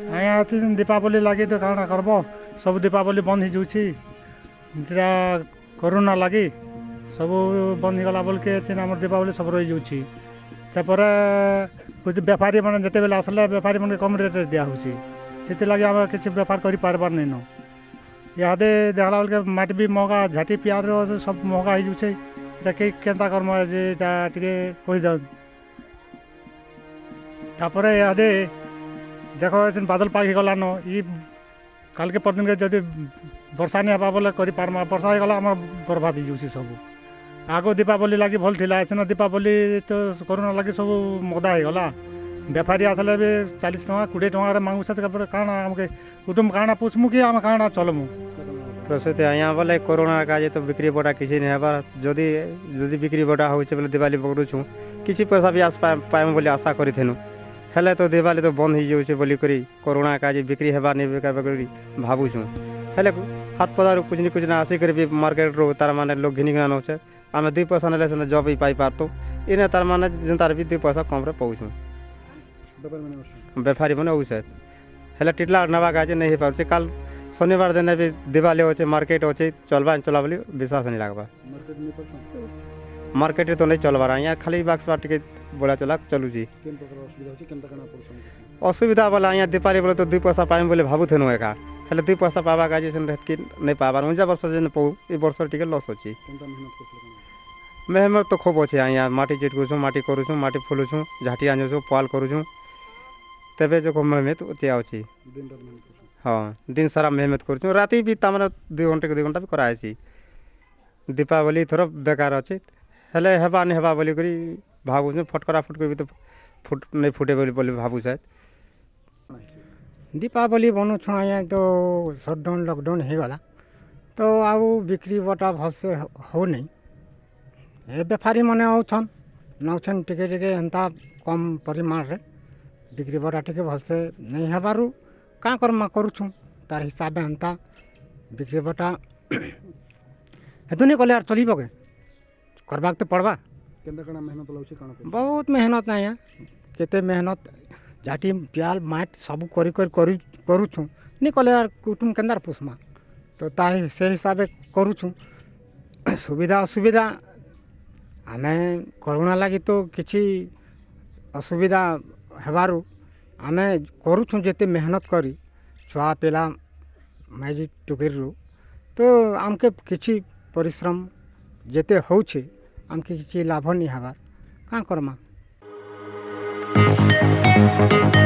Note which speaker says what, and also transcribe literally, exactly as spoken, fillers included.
Speaker 1: आया दीपावली लगे तो काଣା करब सब दीपावली बंद हो जाऊँगा कोरोना लगी सब बंद हो गला बोल के आम दीपावली सब रही जाऊँगी कुछ बेपारी मैंने जिते बेले आसले बेपारी मैंने कम रेट दिहूँ से लगे आम किसी बेपार कर पार्बार नहीं न इहादे देखला बेल के माटी भी महंगा झाटी पियार सब महंगा हो जाऊँगे कई केन्ता कर्म जे टे कहीद तापर इहादे देख बादल पाग गलान इ काल के परदिन के जदि वर्षा नहीं हवा बोले कर पार्मा वर्षा हो गला आम बर्बाद हो जाऊँगी सब आगो दीपावली लगी भल थिला एसन दीपावली तो कोरोना लगी सब मदा हो गला बेपारी आसले भी चालीस टका कोड़े टकर मांगुस काଣା आमके कुटुम काଣା पुछमु कि आम काଣା चलमु
Speaker 2: प्रस्तुत आया बोले कोरोना का तो बिक्री बटा किसी नहीं हबार जदि जदि बिक्री बटा हो दिवाली पकड़ुँ किसी पैसा भी आस पाएम बोली आशा करूँ हेले तो दिवाली तो बंद हो जाऊँ बोली कोरोना का बिक्री हेबार नहीं बेकार बोली भावुँ हेले हाथ पदार कुछ न कुछ ना आसिक भी मार्केट रो तार माने लोग घिनी घिना नौचे आम दुई पैसा ना से जब भी पाई पारतु इने तार माने जिनतार भी दुई पैसा कम पाऊँ बेपारी मैंने औसे हेले टिटला नवा का नहीं हो पारे काल शनिवार दिन भी दिवाली अच्छे मार्केट अच्छे चलवा चला बोली विश्वास नहीं लगवा मार्केट तो नहीं चलबार अँ खाली बाक्स बाट के बोला चला चलुची असुविधा बोला अँ दीपावली बोले तो दुई पैसा पाइम बोले भावुथेनु एका हेले दुई पैसा पावा का कि नहीं पाबार उजा वर्ष जो पाऊ ये वर्ष टे लस अच्छी मेहनत तो खूब अच्छे अँ माटी चिटकुँ माटी करूँ माटी फुलुँ झाटी आनुँ पाल करूँ तेरे जो मेहनत अच्छे अच्छी हाँ दिन सारा मेहनत करूँ राति भी तमाम दुई घंटे दुई घंटा भी कराई दीपावली थोड़ा बेकार अच्छे हेले हेबा नहीं हेबा बोली भावुँ फटकरा फटकर भी तो फुट नहीं फुटे बोली भावुँ शायद
Speaker 3: दीपावली बनू छुँ आया तो सटडाउन लॉकडाउन हो गला तो आउ बिक्री बटा भलसे हो नहीं ए बेपारी मैंने आउन नौन टिके टिके एंता कम परिमाण रे बिक्री बटा टिके भलसे नहीं हेबारू क्या करमा करूँ तार हिसाब एंता बिक्री बटा हेतु नहीं कले यार चलो के करवा तो पड़वा
Speaker 1: मेहनत
Speaker 3: बहुत मेहनत आया केते मेहनत झाटी पियाल माट सब करी करी करूँ नहीं कले यार कुटुम केन्दार पुषमा तो तार से हिसाब करूँ सुविधा असुविधा आम कोरोना लगी तो किसी असुविधा हेबारू आम करूँ जिते मेहनत करी छुआ पिला माइजी टुकेरू तो आमके किसी परिश्रम जिते होछे आमके किसी लाभ नहीं हबार क्या करमा।